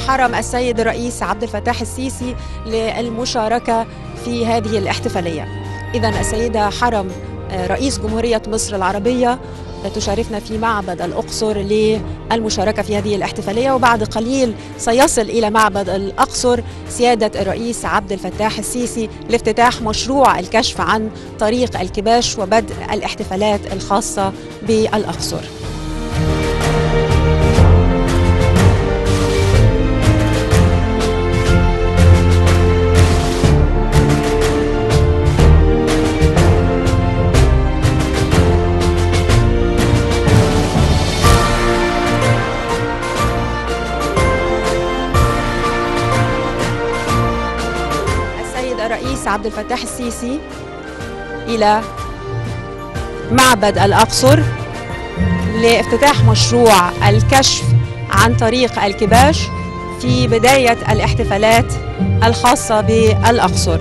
حرم السيد الرئيس عبد الفتاح السيسي للمشاركة في هذه الاحتفالية. إذن السيدة حرم رئيس جمهورية مصر العربية تشاركنا في معبد الأقصر للمشاركة في هذه الاحتفالية، وبعد قليل سيصل إلى معبد الأقصر سيادة الرئيس عبد الفتاح السيسي لافتتاح مشروع الكشف عن طريق الكباش وبدء الاحتفالات الخاصة بالأقصر. الرئيس عبد الفتاح السيسي إلى معبد الأقصر لافتتاح مشروع الكشف عن طريق الكباش في بداية الاحتفالات الخاصة بالأقصر.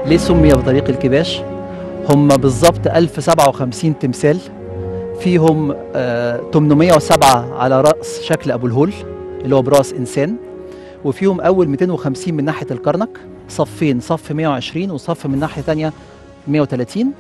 ليه سمي بطريق الكباش؟ هم بالظبط 1057 تمثال، فيهم 807 على رأس شكل أبو الهول اللي هو برأس إنسان، وفيهم أول 250 من ناحية الكرنك، صفين، صف 120 وصف من ناحية تانية 130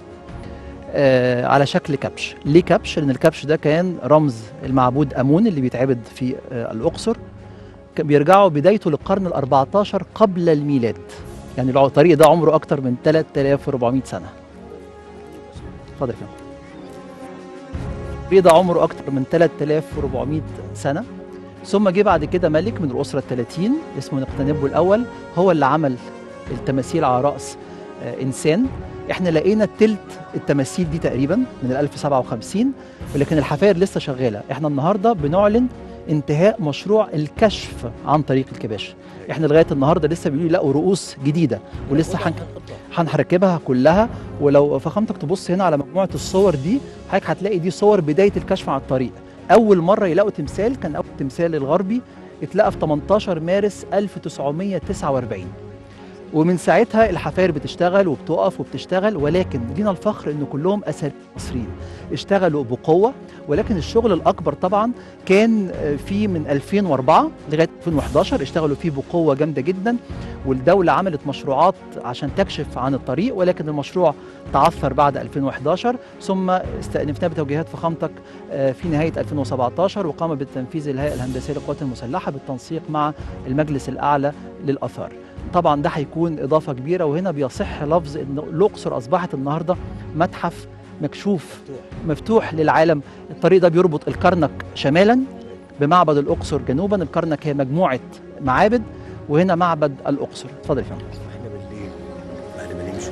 على شكل كبش. ليه كبش؟ لأن الكبش ده كان رمز المعبود أمون اللي بيتعبد في الأقصر، بيرجعوا بدايته للقرن ال14 قبل الميلاد، يعني الطريق ده عمره أكتر من 3400 سنة. اتفضل يا فندم. الطريق ده عمره أكتر من 3400 سنة. ثم جه بعد كده ملك من الأسرة ال30 اسمه نقتنبو الأول، هو اللي عمل التماثيل على رأس إنسان. احنا لقينا تلت التماثيل دي تقريبا من 1057، ولكن الحفاير لسه شغالة. احنا النهاردة بنعلن انتهاء مشروع الكشف عن طريق الكباش. احنا لغايه النهارده لسه بيقولوا لقوا رؤوس جديده ولسه هنركبها كلها. ولو فخامتك تبص هنا على مجموعه الصور دي، حضرتك هتلاقي دي صور بدايه الكشف عن الطريق. اول مره يلاقوا تمثال كان اول تمثال الغربي اتلقى في 18 مارس 1949، ومن ساعتها الحفاير بتشتغل وبتقف وبتشتغل، ولكن لينا الفخر ان كلهم اثريين مصريين اشتغلوا بقوه. ولكن الشغل الاكبر طبعا كان في من 2004 لغايه 2011 اشتغلوا فيه بقوه جامده جدا، والدوله عملت مشروعات عشان تكشف عن الطريق، ولكن المشروع تعثر بعد 2011. ثم استأنفناه بتوجيهات فخامتك في نهايه 2017، وقام بالتنفيذ الهيئه الهندسيه للقوات المسلحه بالتنسيق مع المجلس الاعلى للاثار. طبعا ده هيكون اضافه كبيره، وهنا بيصح لفظ ان الاقصر اصبحت النهارده متحف مكشوف مفتوح للعالم. الطريق ده بيربط الكرنك شمالا بمعبد الاقصر جنوبا. الكرنك هي مجموعه معابد، وهنا معبد الاقصر. اتفضل يا فندم. احنا بالليل بعد ما نمشي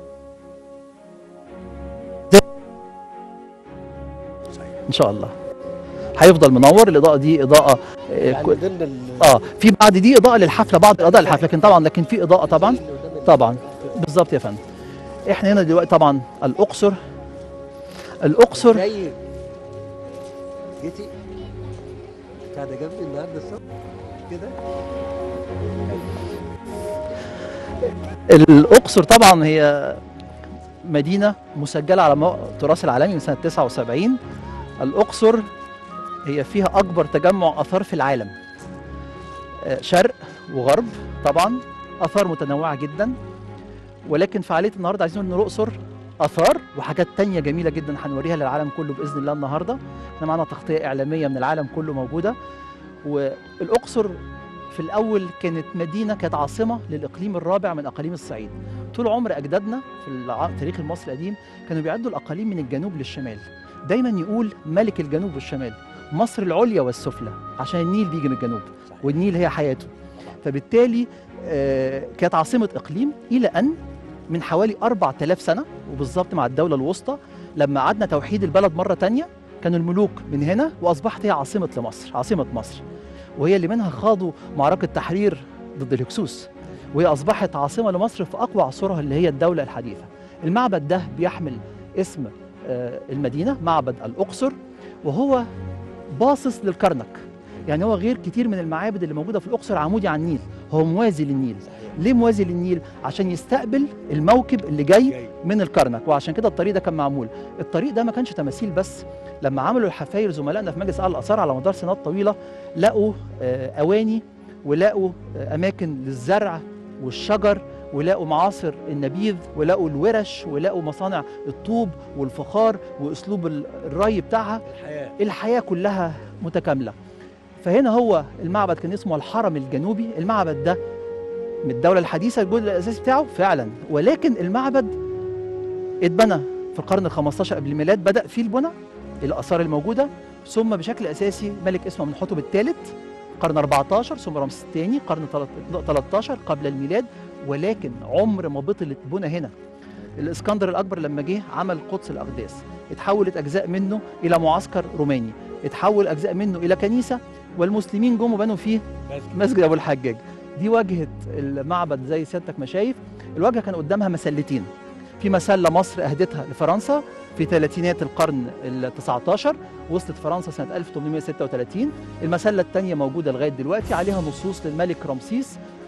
ان شاء الله هيفضل منور. الاضاءه دي اضاءه يعني في بعد دي اضاءه للحفله، بعض الاضاءه للحفله، لكن في اضاءه طبعا بالظبط يا فندم. احنا هنا دلوقتي طبعا الاقصر جيتي قاعده جنبي النهارده الصبح كده. الاقصر طبعا هي مدينه مسجله على التراث العالمي من سنه 79. الاقصر هي فيها اكبر تجمع اثار في العالم، شرق وغرب، طبعا اثار متنوعه جدا. ولكن فعاليه النهارده عايزين ان الاقصر اثار وحاجات تانية جميله جدا هنوريها للعالم كله باذن الله النهارده. احنا معانا تغطيه اعلاميه من العالم كله موجوده. والاقصر في الاول كانت عاصمه للاقليم الرابع من اقاليم الصعيد. طول عمر اجدادنا في التاريخ المصري القديم كانوا بيعدوا الاقاليم من الجنوب للشمال. دايما يقول ملك الجنوب والشمال، مصر العليا والسفلى، عشان النيل بيجي من الجنوب والنيل هي حياته. فبالتالي كانت عاصمه اقليم الى ان من حوالي 4000 سنه وبالظبط مع الدوله الوسطى لما عدنا توحيد البلد مره تانية، كانوا الملوك من هنا واصبحت هي عاصمه مصر، وهي اللي منها خاضوا معركه تحرير ضد الهكسوس، وهي اصبحت عاصمه لمصر في اقوى عصورها اللي هي الدوله الحديثه. المعبد ده بيحمل اسم المدينه، معبد الاقصر، وهو باصص للكرنك. يعني هو غير كتير من المعابد اللي موجوده في الاقصر عمودي على النيل، هو موازي للنيل. ليه موازي للنيل؟ عشان يستقبل الموكب اللي جاي من الكرنك، وعشان كده الطريق ده كان معمول. الطريق ده ما كانش تماثيل بس، لما عملوا الحفاير زملائنا في مجلس اعلى الاثار على مدار سنوات طويله لقوا اواني، ولقوا اماكن للزرع والشجر، ولقوا معاصر النبيذ، ولقوا الورش، ولقوا مصانع الطوب والفخار واسلوب الري بتاعها. الحياه كلها متكامله. فهنا هو المعبد كان اسمه الحرم الجنوبي. المعبد ده من الدولة الحديثة الجزء الأساسي بتاعه فعلا، ولكن المعبد اتبنى في القرن ال15 قبل الميلاد، بدأ فيه البنى الآثار الموجودة، ثم بشكل أساسي ملك اسمه منحوتب الثالث قرن 14، ثم رمسيس الثاني قرن 13 قبل الميلاد. ولكن عمر ما بطلت بنى هنا. الإسكندر الأكبر لما جه عمل قدس الأقداس، اتحولت أجزاء منه إلى معسكر روماني، اتحول أجزاء منه إلى كنيسة، والمسلمين جم وبنوا فيه مسجد أبو الحجاج. دي واجهة المعبد زي سيادتك ما شايف. الواجهة كان قدامها مسلتين، في مسلة مصر أهدتها لفرنسا في ثلاثينات القرن ال19، وصلت فرنسا سنة 1836. المسلة الثانية موجودة لغاية دلوقتي، عليها نصوص للملك رمسيس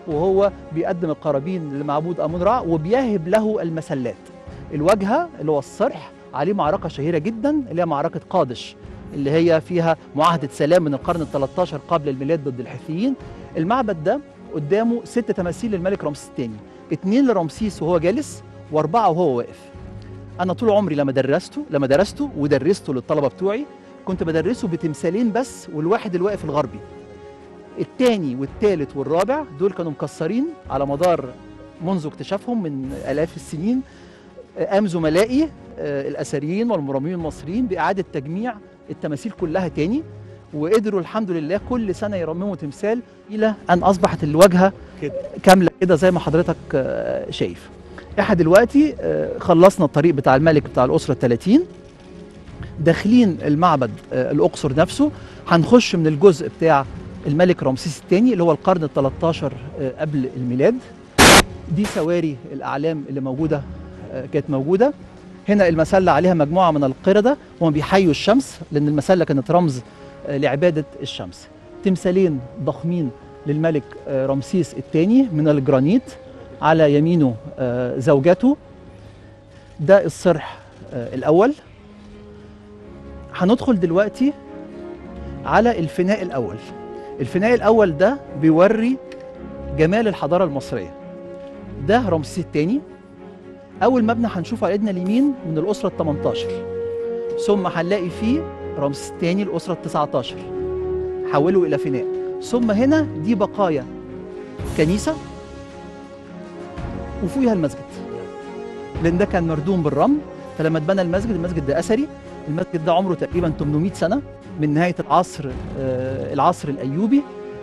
وهو بيقدم القرابين لمعبود امون رع وبيهب له المسلات. الواجهه اللي هو الصرح عليه معركه شهيره جدا اللي هي معركه قادش، اللي هي فيها معاهده سلام من القرن ال 13 قبل الميلاد ضد الحيثيين. المعبد ده قدامه 6 تماثيل للملك رمسيس الثاني، 2 لرمسيس وهو جالس و4 وهو واقف. انا طول عمري لما درسته ودرسته للطلبه بتوعي كنت بدرسه بتمثالين بس، والواحد الواقف الغربي. الثاني والثالث والرابع دول كانوا مكسرين على مدار منذ اكتشافهم من آلاف السنين. قام زملائي الأثريين والمراميين المصريين بإعادة تجميع التماثيل كلها تاني، وقدروا الحمد لله كل سنة يرمموا تمثال إلى أن أصبحت الواجهة كاملة كده زي ما حضرتك شايف. احنا دلوقتي خلصنا الطريق بتاع الملك بتاع الأسرة 30، داخلين المعبد الأقصر نفسه. هنخش من الجزء بتاع الملك رمسيس الثاني اللي هو القرن ال 13 قبل الميلاد. دي سواري الأعلام اللي موجودة كانت موجودة هنا. المسلة عليها مجموعة من القردة وهم بيحيوا الشمس لأن المسلة كانت رمز لعبادة الشمس. تمثالين ضخمين للملك رمسيس الثاني من الجرانيت، على يمينه زوجته. ده الصرح الأول. هندخل دلوقتي على الفناء الأول. الفناء الأول ده بيوري جمال الحضارة المصرية. ده رمسيس الثاني. أول مبنى هنشوفه على إيدنا اليمين من الأسرة ال 18، ثم هنلاقي فيه رمسيس الثاني الأسرة ال 19 حولوا إلى فناء. ثم هنا دي بقايا كنيسة وفوقها المسجد، لأن ده كان مردوم بالرمل. فلما اتبنى المسجد ده أثري. المسجد ده عمره تقريبا 800 سنة من نهاية العصر الأيوبي،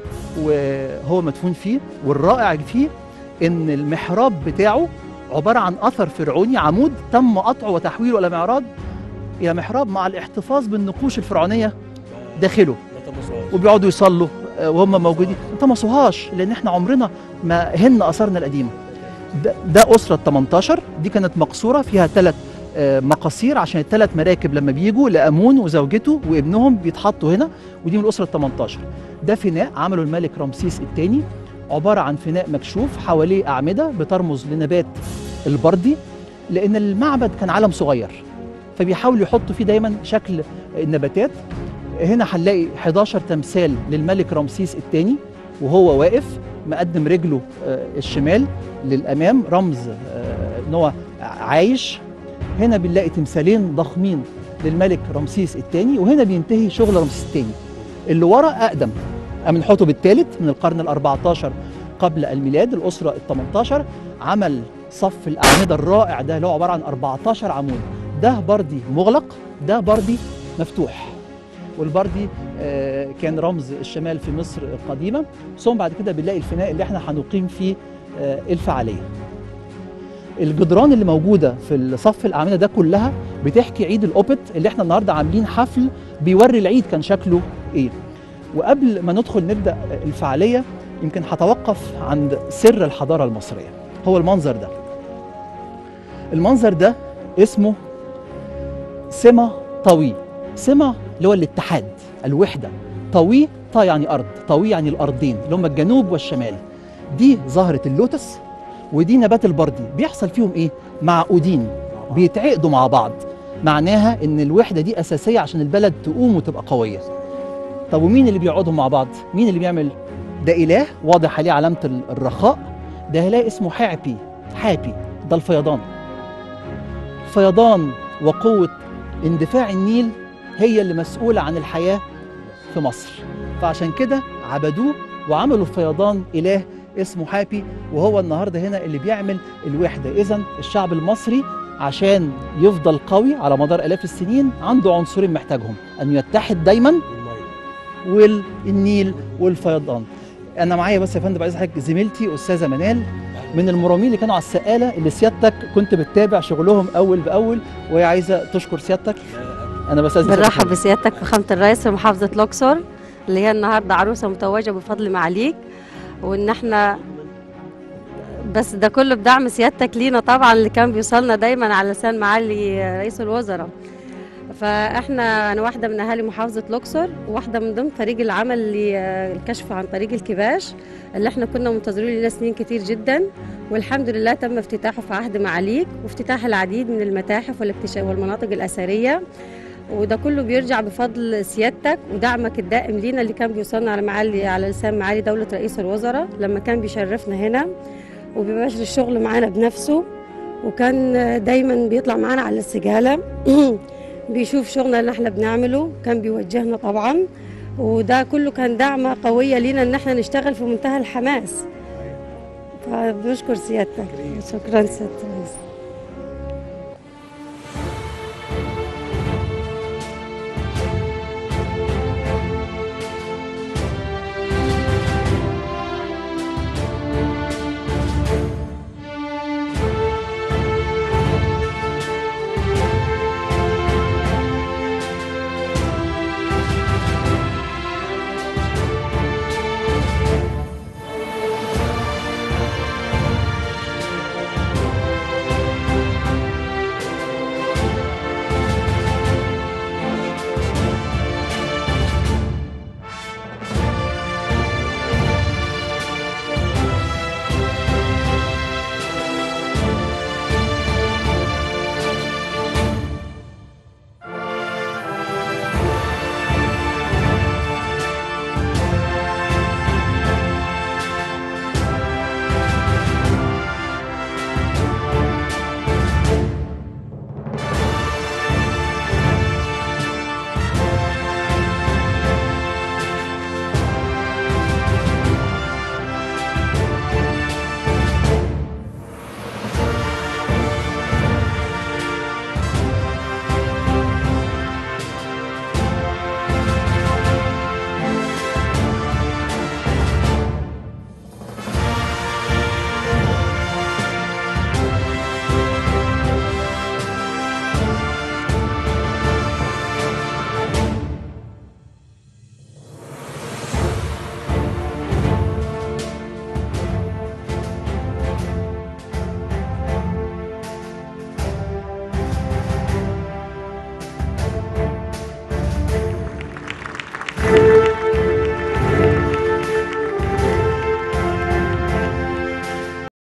وهو مدفون فيه. والرائع فيه إن المحراب بتاعه عبارة عن أثر فرعوني، عمود تم قطعه وتحويله إلى معراض إلى محراب مع الاحتفاظ بالنقوش الفرعونية داخله. وبيقعدوا يصلوا وهم موجودين. ما طمسوهاش لأن احنا عمرنا ما هن أثرنا القديمة. ده أسرة 18. دي كانت مقصورة فيها 3 مقاصير عشان ال3 مراكب لما بيجوا لأمون وزوجته وابنهم بيتحطوا هنا. ودي من الأسرة 18. ده فناء عمله الملك رمسيس الثاني، عبارة عن فناء مكشوف حواليه أعمدة بترمز لنبات البردي، لأن المعبد كان عالم صغير فبيحاولوا يحطوا فيه دايما شكل النباتات. هنا هنلاقي 11 تمثال للملك رمسيس الثاني وهو واقف مقدم رجله الشمال للأمام، رمز إن هو عايش. هنا بنلاقي تمثالين ضخمين للملك رمسيس الثاني، وهنا بينتهي شغل رمسيس الثاني. اللي ورا أقدم، أمنحتب الثالث من القرن ال 14 قبل الميلاد، الأسرة ال 18. عمل صف الأعمدة الرائع ده اللي هو عبارة عن 14 عمود. ده بردي مغلق، ده بردي مفتوح. والبردي كان رمز الشمال في مصر القديمة. ثم بعد كده بنلاقي الفناء اللي احنا هنقيم فيه الفعالية. الجدران اللي موجودة في الصف الأعمدة ده كلها بتحكي عيد الأوبت اللي احنا النهاردة عاملين حفل بيوري العيد كان شكله ايه. وقبل ما نبدأ الفعالية يمكن هتوقف عند سر الحضارة المصرية. هو المنظر ده. المنظر ده اسمه سما طوي. سما اللي هو الاتحاد، الوحدة. طوي، طا يعني أرض، طوي يعني الأرضين اللي هم الجنوب والشمال. دي زهرة اللوتس ودي نبات البردي. بيحصل فيهم ايه؟ معقودين، بيتعقدوا مع بعض. معناها ان الوحدة دي أساسية عشان البلد تقوم وتبقى قوية. طب ومين اللي بيقعدوا مع بعض؟ مين اللي بيعمل؟ ده إله واضح عليه علامة الرخاء. ده إله اسمه حابي. ده الفيضان. فيضان وقوة اندفاع النيل هي اللي مسؤولة عن الحياة في مصر. فعشان كده عبدوه وعملوا الفيضان إله اسمه حابي، وهو النهاردة هنا اللي بيعمل الوحدة. إذن الشعب المصري عشان يفضل قوي على مدار آلاف السنين عنده عنصرين محتاجهم، أن يتحد دايما، والنيل والفيضان. أنا معايا بس يا فندم عايز حضرتك زميلتي أستاذة منال من المرامين اللي كانوا على السقالة اللي سيادتك كنت بتتابع شغلهم أول بأول، وهي عايزة تشكر سيادتك. أنا بس برحب بسيادتك فخامة الرئيس في محافظة الأقصر اللي هي النهارده عروسة متوجة بفضل معاليك، وإن احنا بس ده كله بدعم سيادتك لينا طبعا اللي كان بيوصلنا دايما على لسان معالي رئيس الوزراء. فاحنا انا واحده من اهالي محافظه الاقصر، وواحده من ضمن فريق العمل للكشف عن طريق الكباش اللي احنا كنا منتظرين لنا سنين كتير جدا، والحمد لله تم افتتاحه في عهد معاليك، وافتتاح العديد من المتاحف والمناطق الاثريه. وده كله بيرجع بفضل سيادتك ودعمك الدائم لينا اللي كان بيوصلنا على لسان معالي دوله رئيس الوزراء لما كان بيشرفنا هنا وبيباشر الشغل معانا بنفسه، وكان دايما بيطلع معانا على السجاله بيشوف شغلنا اللي احنا بنعمله، كان بيوجهنا طبعا، وده كله كان دعمه قويه لينا ان احنا نشتغل في منتهى الحماس. فبنشكر سيادتك. شكرا سيادة الرئيس.